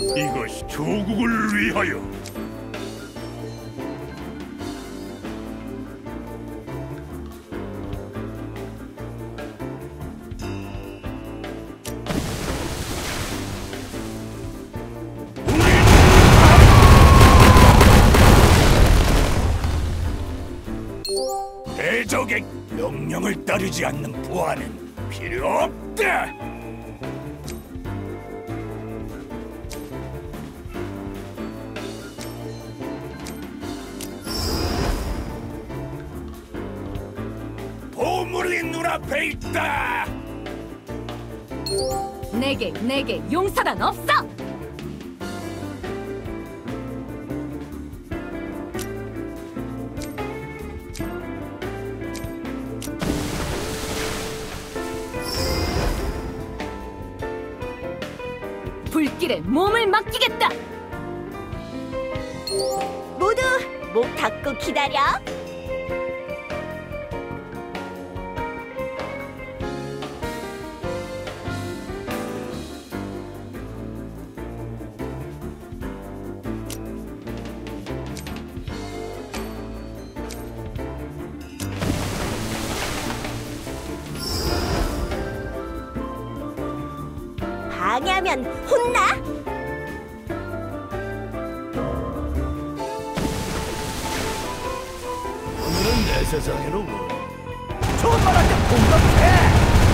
이것이 조국을 위하여. 대적의 명령을 따르지 않는 부하는 필요 없다. 보물이 눈앞에 있다. 내게 용서란 없어. 불길에 몸을 맡기겠다. 모두 목 닫고 기다려. 방해하면 혼나? 오늘은 내 세상이로군. 저만한테 공격해!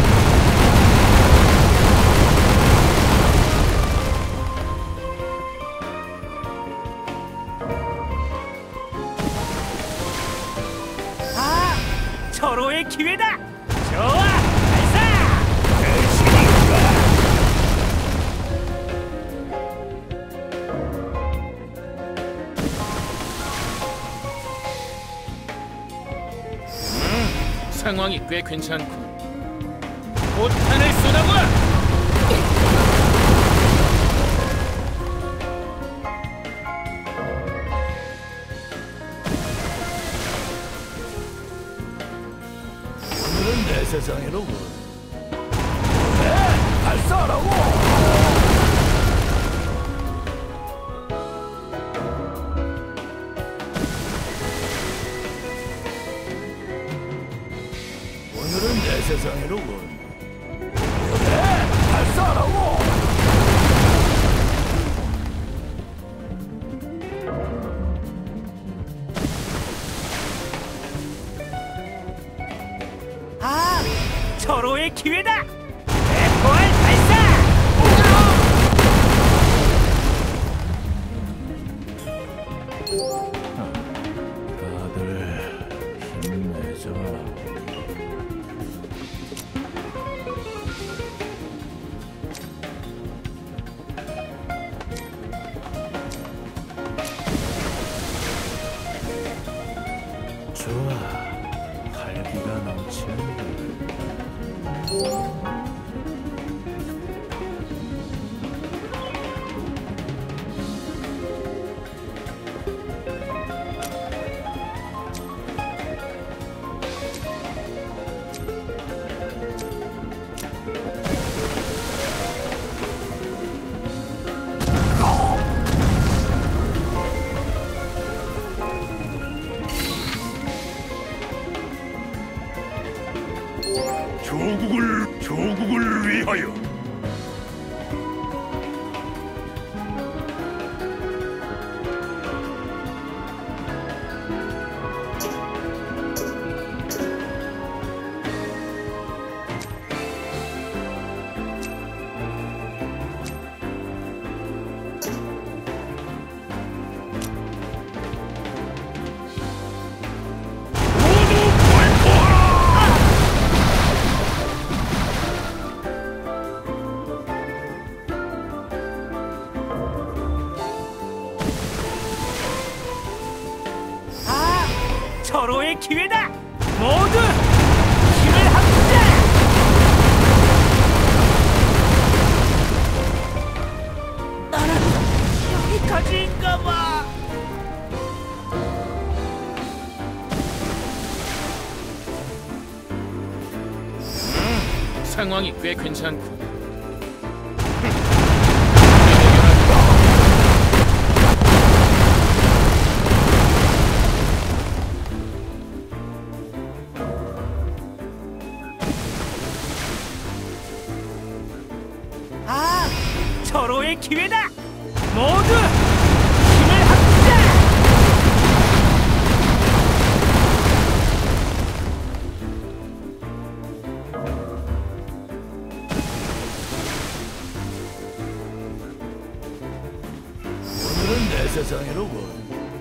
서로의 기회다! 좋아! 발사! 상황이 꽤 괜찮고 포탄을 쏘다봐! 오늘은 내 세상이로군. 네, 발사하라고! 오늘은 내 세상이로군. 네, 발사하라고! 서로의 기회다! 대포알 발사! 다들 힘내자. 좋아, 활기가 넘치는. 조국을 위하여. 서로의 기회다! 모두 힘을 합치자! 나는 여기까지인가봐! 상황이 꽤 괜찮고 서로의 기회다. 모두 힘을 합치자. 오늘은 내 세상이로군.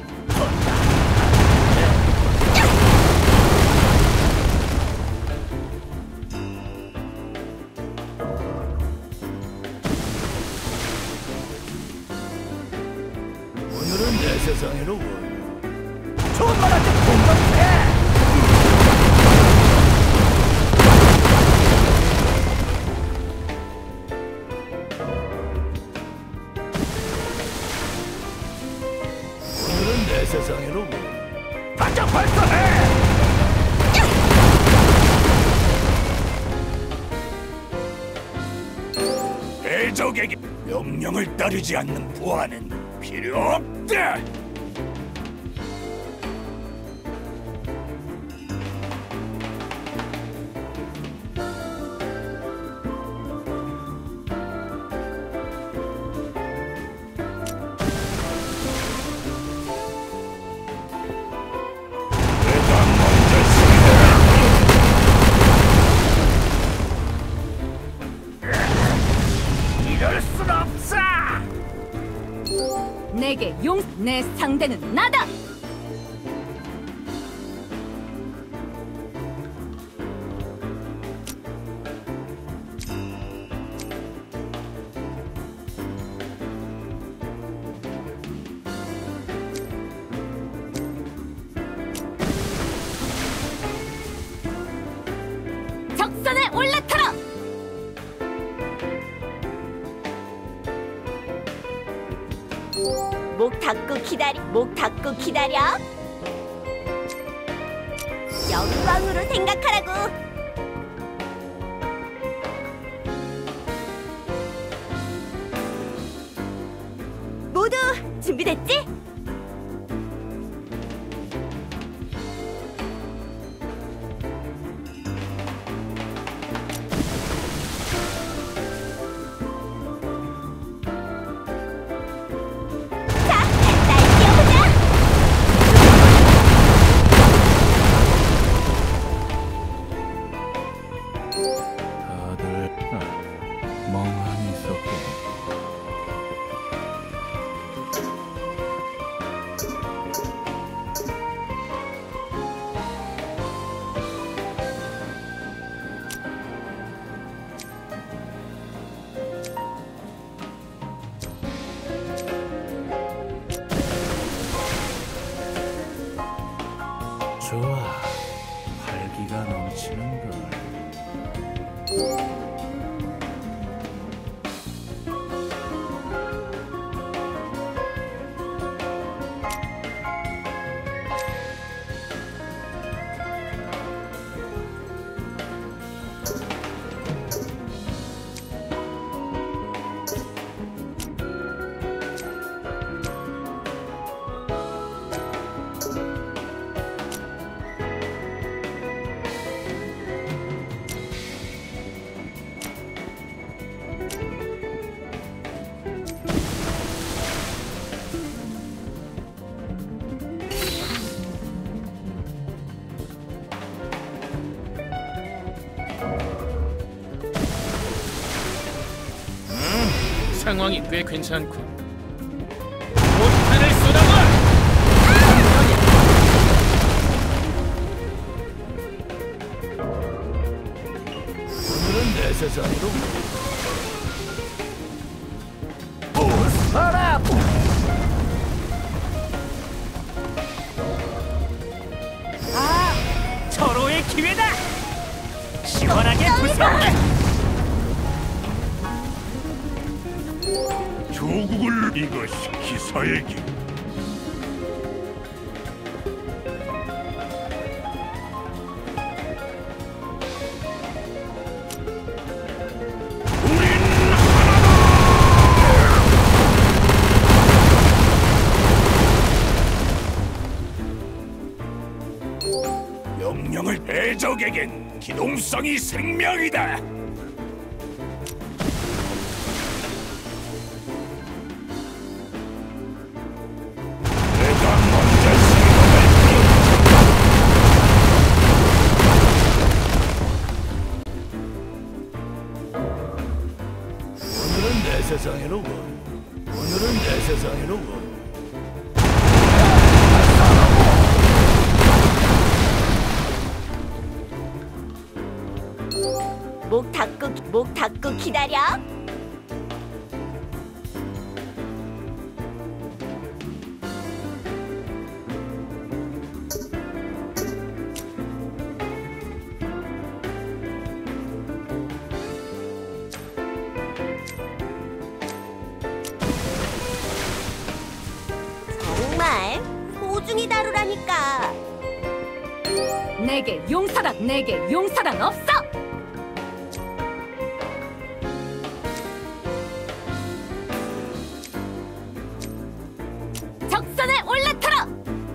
오늘은 내 세상이로군. 존만한테 공격해. 오늘은 내 세상이로군. 당장 발사해. 대적에게 명령을 따르지 않는 부하는 필요 없다. 내가 먼저 이럴 순 없어. 내게 내 상대는 나다. 적선에 올라타라. 목 닫고 기다려. 영광으로 생각하라고. 모두 준비됐지? 자, 날 뛰어보자. 다들 멍하니 있었고. 좋아, 활기가 넘치는 걸. 상황이 꽤 괜찮군. 폭탄을 쏟아봐. 오늘은 내 세상이로군. 사람. 서로의 기회다. 시원하게 부숴. 조국을 이것이 기사의 길. 명령을 대적에겐 기동성이 생명이다. 세상이로군. 오늘은 내 세상이로군. 목 닫고 기다려. 정말 소중히 다루라니까. 내게 용서란 없어. 적선에 올라타라.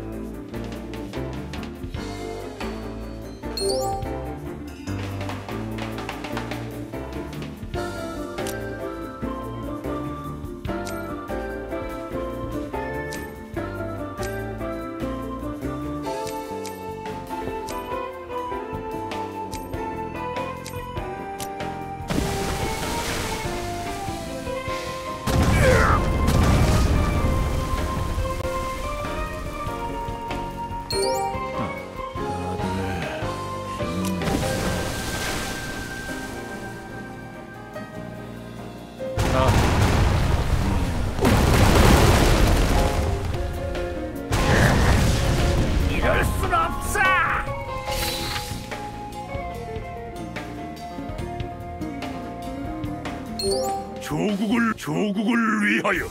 이럴 순 없어. 조국을 위하여.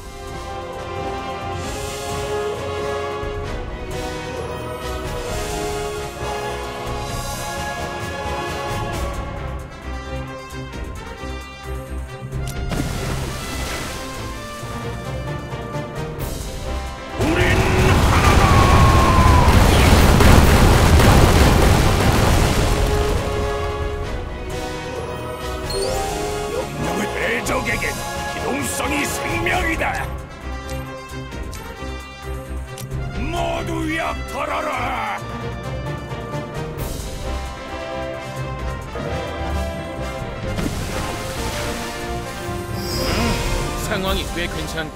명령을 대적에겐 기동성이 생명이다. 모두 약탈하라. 상황이 꽤 괜찮고.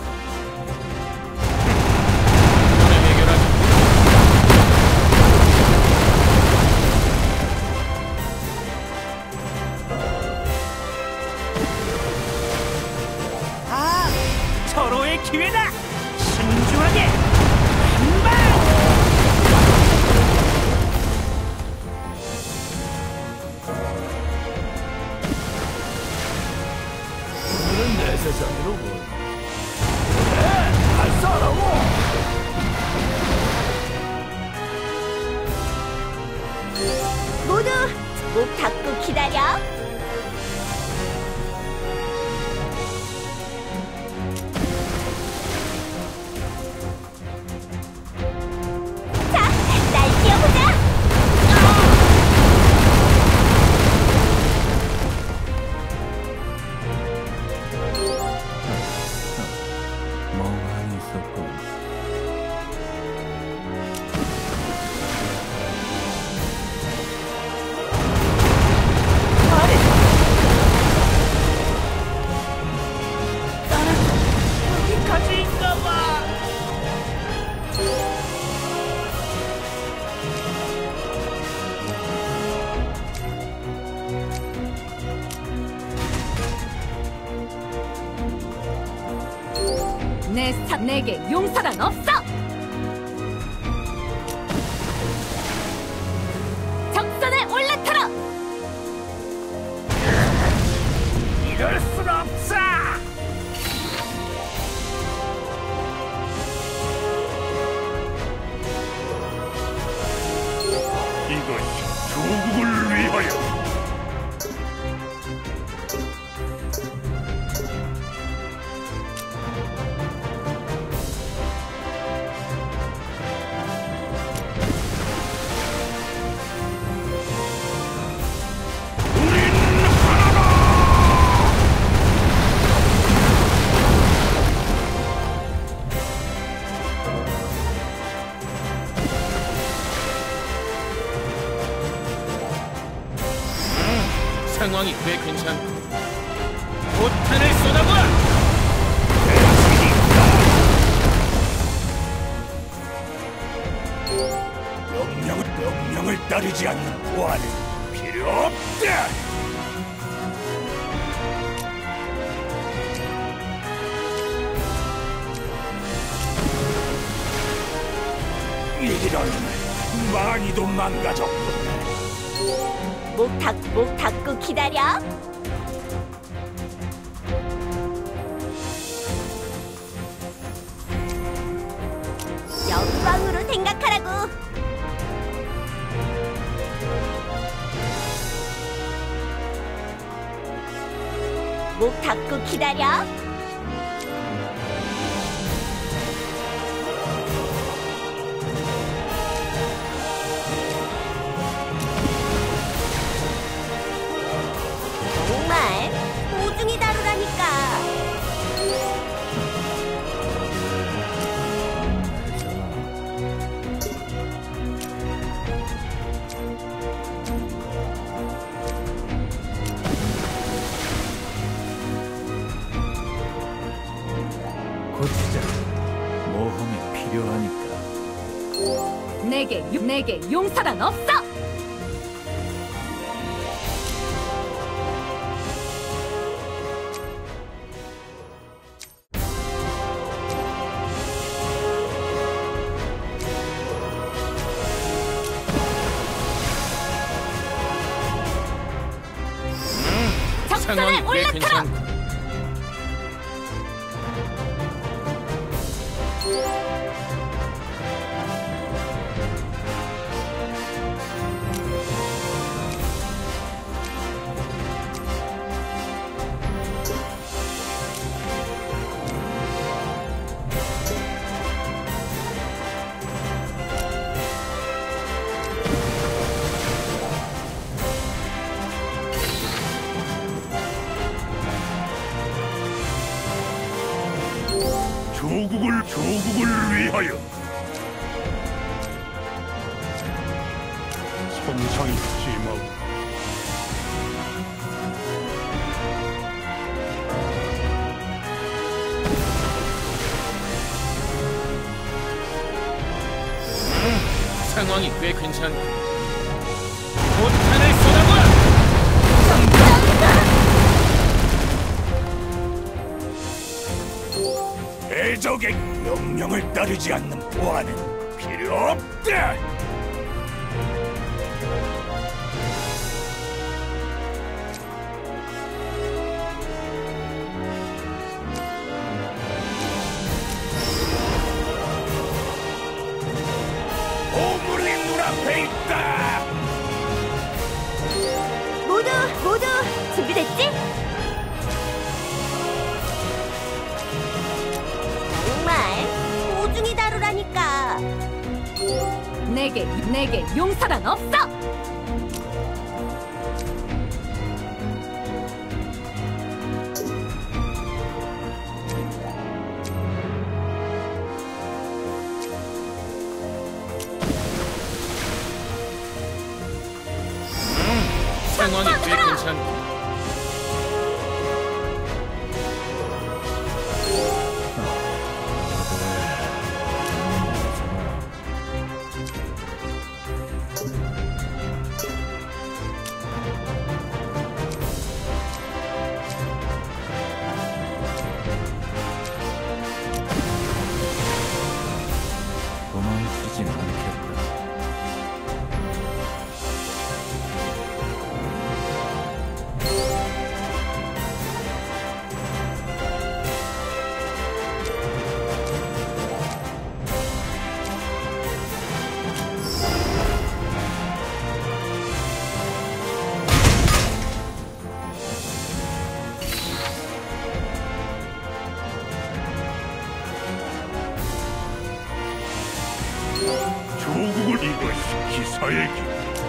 이번에 해결하자. 서로의 기회다. 신중하게 한 방. 오늘은 내 세상이로군. 모두 목 닫고 기다려. 자, 날 뛰어보자. 멍하니 있었군. 여기까지인가 봐. 내게 용서란 없어. 적선에 올라타라. 이럴 순 없어. 이것이 조국을 위하여. 상황이 꽤 괜찮고. 포탄을 쏟아봐. 따르지 않는 보안은 필요 없다. 이런, 많이도 망가졌군. 목 닫고 기다려. 영광으로 생각하라고. 목 닫고 기다려. 정말 소중히 다루라니까. 고치자. 모험이 필요하니까. 내게 용서란 없어. 상황이 적선에 꽤 올라타라. 괜찮고 조국을 위하여. 손상이 심하고 상황이 꽤 괜찮고 포탄을 쏟아부어! 대적의 명령을 따르지 않는 보안은 필요 없다. 보물이 눈앞에 있다. 모두 준비됐지? 정말 소중히 다루라니까. 내게 용서란 없어. 상황이 꽤 괜찮고 도망치진 않겠다. 조국을 이것이 기사의 길.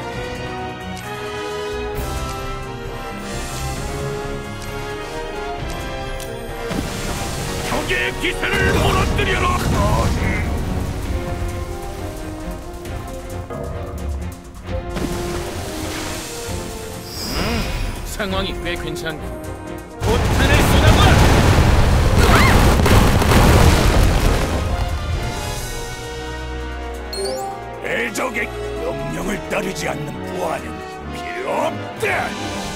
적의 기세를 무너뜨려라. 상황이 꽤 괜찮고 포탄을 쏟아부어! 대적의 명령을 따르지 않는 보안은 필요 없다.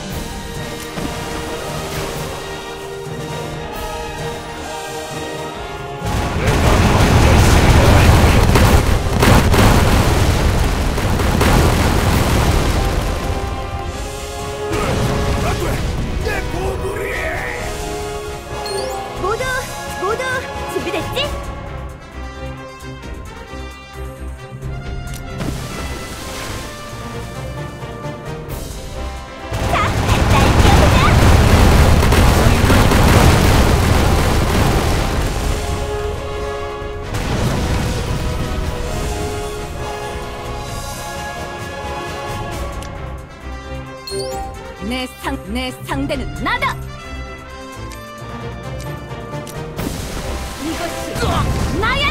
내 보물이! 모두 준비됐지? 자, 날뛰어보자. 내 상대는 나다. 이것이 나야.